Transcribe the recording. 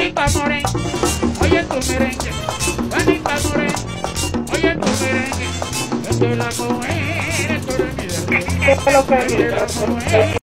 Juanita More, oye tu merengue. Juanita More, oye tu merengue. Yo soy la mujer, tú eres mi derecho. Yo soy la mujer.